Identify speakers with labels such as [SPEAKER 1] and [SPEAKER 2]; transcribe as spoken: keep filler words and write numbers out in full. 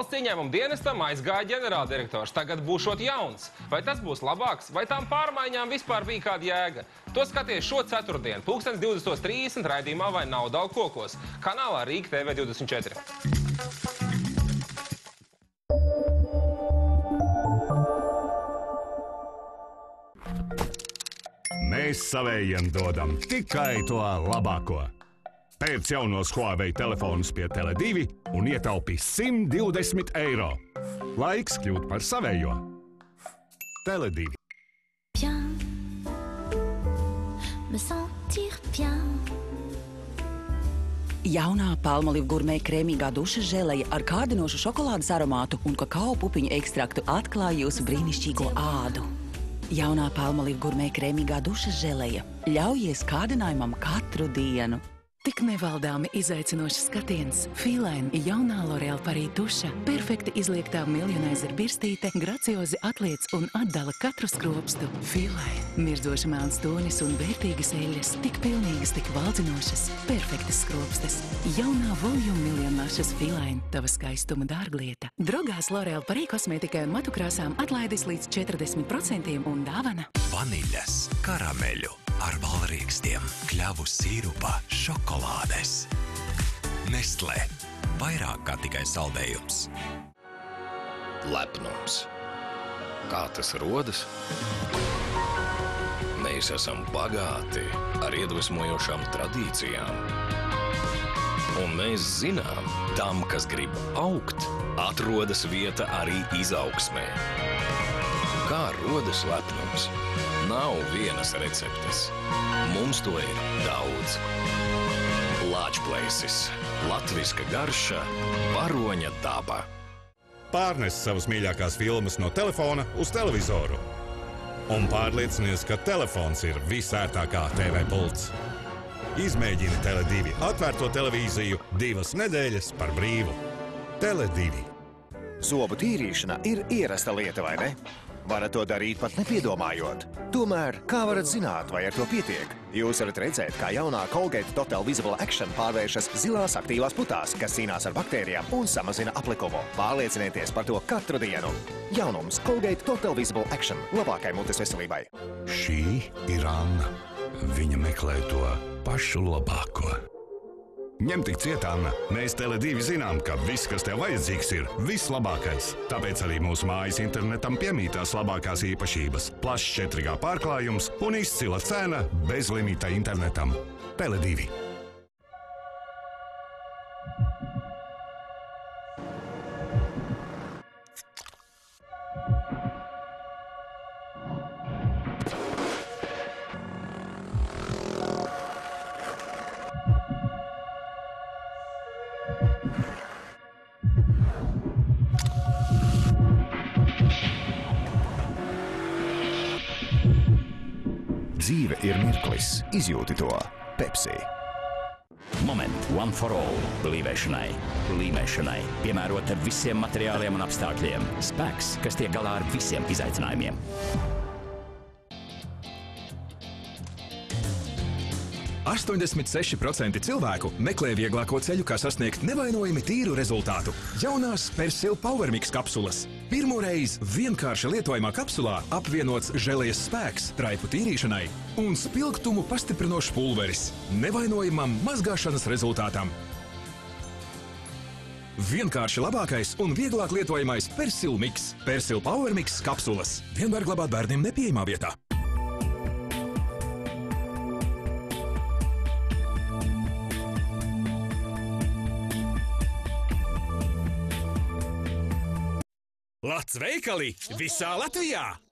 [SPEAKER 1] Valsts ieņēmuma dienestam aizgāja ģenerāldirektors, tagad būšot jauns. Vai tas būs labāks, vai tām pārmaiņām vispār bija kāda jēga? To skaties šo ceturtdienu, pulkstens divdesmit trīsdesmit raidījumā Vai nav daudz kokos, kanālā Rīga T V divdesmit četri.
[SPEAKER 2] Mēs savējiem dodam tikai to labāko. Pērc jaunos Huawei telefonus pie Tele divi un ietaupi simt divdesmit eiro. Laiks kļūt par savējo. Tele divi.
[SPEAKER 3] Bien, me sentir bien.
[SPEAKER 4] Jaunā Palmolive Gourmet krēmīgā dušas želeja ar kārdinošu šokolādes aromātu un kakao pupiņu ekstraktu atklāja jūsu brīnišķīgo ādu. Jaunā Palmolive Gourmet krēmīgā dušas želeja. Ļaujies kārdinājumam katru dienu.
[SPEAKER 5] Tik nevaldāmi izaicinošs skatiens. Feeline jaunā L'Oréal Paris duša. Perfekti izliektā miljonaizer birstīte, graciozi atliec un atdala katru skropstu. Feeline. Mirdzoša melns tonis un vērtīgas eļļas. Tik pilnīgas, tik valdzinošas. Perfektas skropstas. Jaunā Volume miljonāšas Feeline. Tava skaistuma dārglieta. Drogās L'Oréal Paris kosmētikai un matu krāsām atlaides līdz četrdesmit procentiem un dāvana.
[SPEAKER 6] Vaniļas, karameļu, ar valrīkstiem, kļavu sīrupa, šokolādes. Nestlé. Vairāk kā tikai saldējums.
[SPEAKER 7] Lepnums. Kā tas rodas? Mēs esam bagāti ar iedvesmojošām tradīcijām. Un mēs zinām, tam, kas grib augt, atrodas vieta arī izaugsmē. Kā rodas lepnums? Nav vienas receptes. Mums to ir daudz. Lāčplēsis. Latviska garša. Varoņa daba.
[SPEAKER 2] Pārnes savas mīļākās filmas no telefona uz televizoru. Un pārliecinies, ka telefons ir visērtākā T V pults. Izmēģini Tele divi atvērto televīziju divas nedēļas par brīvu. Tele divi.
[SPEAKER 8] Zobu tīrīšana ir ierasta lieta, vai ne? Varat to darīt pat nepiedomājot. Tomēr, kā varat zināt, vai ar to pietiek? Jūs varat redzēt, kā jaunā Colgate Total Visible Action pārvēršas zilās aktīvās putās, kas cīnās ar baktērijām un samazina aplikumu. Pārliecinieties par to katru dienu. Jaunums Colgate Total Visible Action labākai mutes veselībai.
[SPEAKER 2] Šī ir Anna. Viņa meklē to pašu labāko. Ņem tik ciet, Anna. Mēs Tele divi zinām, ka viss, kas tev vajadzīgs, ir vislabākais. Tāpēc arī mūsu mājas internetam piemītās labākās īpašības. Plašs četri G pārklājums un izcila cena bez limita internetam. Tele divi.
[SPEAKER 8] Dzīve ir mirklis. Izjūti to. Pepsi.
[SPEAKER 9] Moment. One for all. Blīvēšanai. Līmēšanai. Piemērota visiem materiāliem un apstākļiem. Spēks, kas tiek galā ar visiem izaicinājumiem.
[SPEAKER 10] astoņdesmit seši procenti cilvēku meklē vieglāko ceļu, kā sasniegt nevainojami tīru rezultātu. Jaunās Persil Power Mix kapsulas. Pirmo reizi vienkārši lietojamā kapsulā apvienots želejas spēks traipu tīrīšanai un spilgtumu pastiprinošs pulveris nevainojamam mazgāšanas rezultātam. Vienkārši labākais un vieglāk lietojamais Persil Mix. Persil Power Mix kapsulas. Vienmēr glabāt bērniem nepieejamā vietā. Lats veikali visā Latvijā!